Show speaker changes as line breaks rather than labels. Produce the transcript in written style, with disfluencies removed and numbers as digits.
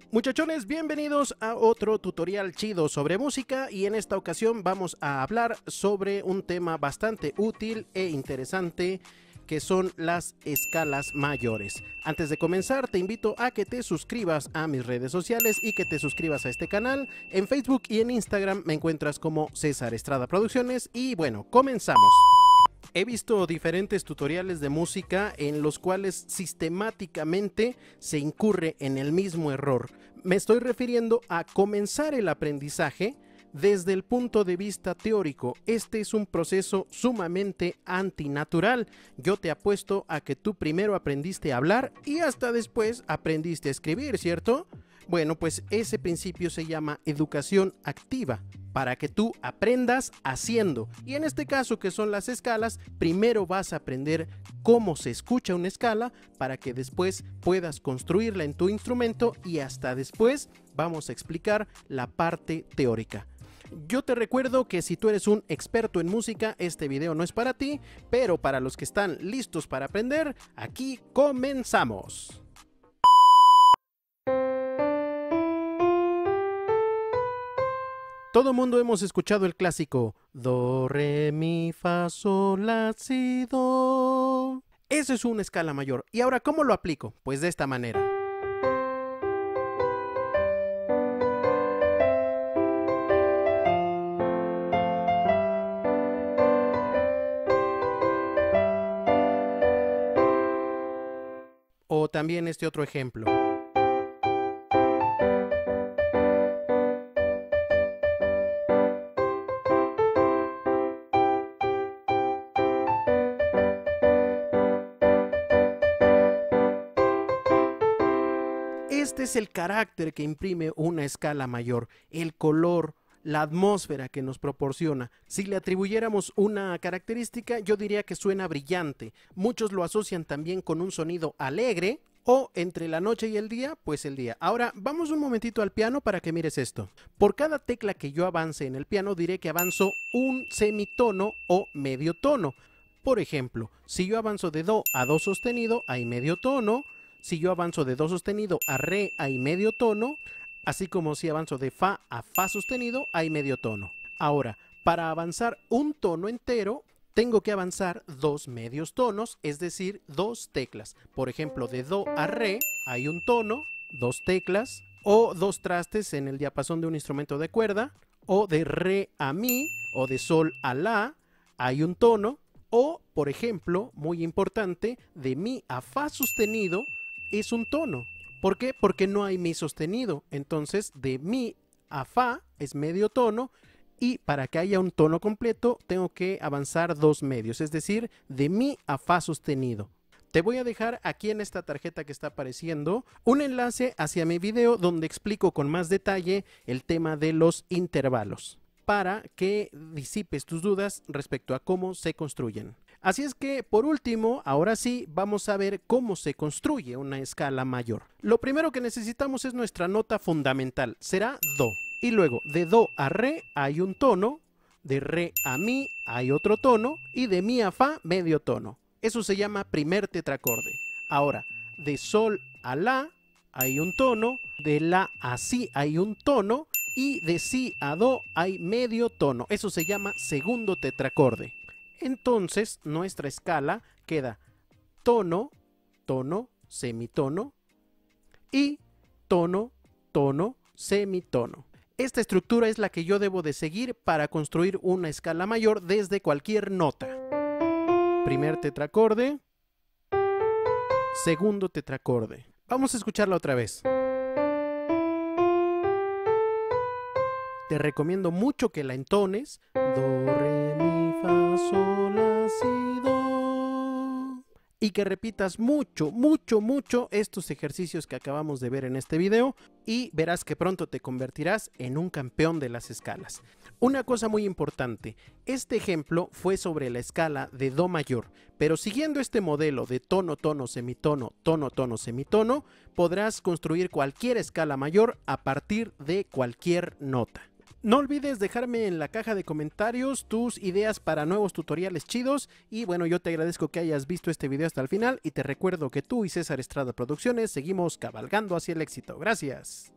Muchachones, bienvenidos a otro tutorial chido sobre música y en esta ocasión vamos a hablar sobre un tema bastante útil e interesante que son las escalas mayores. Antes de comenzar te invito a que te suscribas a mis redes sociales y que te suscribas a este canal. En Facebook y en Instagram me encuentras como César Estrada Producciones y bueno, comenzamos. He visto diferentes tutoriales de música en los cuales sistemáticamente se incurre en el mismo error. Me estoy refiriendo a comenzar el aprendizaje desde el punto de vista teórico. Este es un proceso sumamente antinatural. Yo te apuesto a que tú primero aprendiste a hablar y hasta después aprendiste a escribir, ¿cierto? Bueno, pues ese principio se llama educación activa, para que tú aprendas haciendo. Y en este caso, que son las escalas, primero vas a aprender cómo se escucha una escala para que después puedas construirla en tu instrumento y hasta después vamos a explicar la parte teórica. Yo te recuerdo que si tú eres un experto en música, este video no es para ti, pero para los que están listos para aprender, aquí comenzamos. Todo mundo hemos escuchado el clásico do, re, mi, fa, sol, la, si, do. Eso es una escala mayor. ¿Y ahora cómo lo aplico? Pues de esta manera. O también este otro ejemplo. Este es el carácter que imprime una escala mayor, el color, la atmósfera que nos proporciona. Si le atribuyéramos una característica, yo diría que suena brillante. Muchos lo asocian también con un sonido alegre o entre la noche y el día, pues el día. Ahora, vamos un momentito al piano para que mires esto. Por cada tecla que yo avance en el piano, diré que avanzo un semitono o medio tono. Por ejemplo, si yo avanzo de do a do sostenido, hay medio tono. Si yo avanzo de do sostenido a re, hay medio tono, así como si avanzo de fa a fa sostenido, hay medio tono. Ahora, para avanzar un tono entero, tengo que avanzar dos medios tonos, es decir, dos teclas. Por ejemplo, de do a re hay un tono, dos teclas, o dos trastes en el diapasón de un instrumento de cuerda, o de re a mi, o de sol a la, hay un tono, o, por ejemplo, muy importante, de mi a fa sostenido, es un tono. ¿Por qué? Porque no hay mi sostenido. Entonces, de mi a fa es medio tono y para que haya un tono completo tengo que avanzar dos medios, es decir, de mi a fa sostenido. Te voy a dejar aquí en esta tarjeta que está apareciendo un enlace hacia mi video donde explico con más detalle el tema de los intervalos para que disipes tus dudas respecto a cómo se construyen. Así es que, por último, ahora sí, vamos a ver cómo se construye una escala mayor. Lo primero que necesitamos es nuestra nota fundamental, será do. Y luego, de do a re hay un tono, de re a mi hay otro tono y de mi a fa medio tono. Eso se llama primer tetracorde. Ahora, de sol a la hay un tono, de la a si hay un tono y de si a do hay medio tono. Eso se llama segundo tetracorde. Entonces, nuestra escala queda tono, tono, semitono y tono, tono, semitono. Esta estructura es la que yo debo de seguir para construir una escala mayor desde cualquier nota. Primer tetracorde, segundo tetracorde. Vamos a escucharla otra vez. Te recomiendo mucho que la entones. Do, re, mi, fa, sol, la, si, do. Y que repitas mucho, mucho, mucho estos ejercicios que acabamos de ver en este video y verás que pronto te convertirás en un campeón de las escalas. Una cosa muy importante, este ejemplo fue sobre la escala de do mayor, pero siguiendo este modelo de tono, tono, semitono, tono, tono, semitono, podrás construir cualquier escala mayor a partir de cualquier nota. No olvides dejarme en la caja de comentarios tus ideas para nuevos tutoriales chidos y bueno, yo te agradezco que hayas visto este video hasta el final y te recuerdo que tú y César Estrada Producciones seguimos cabalgando hacia el éxito. Gracias.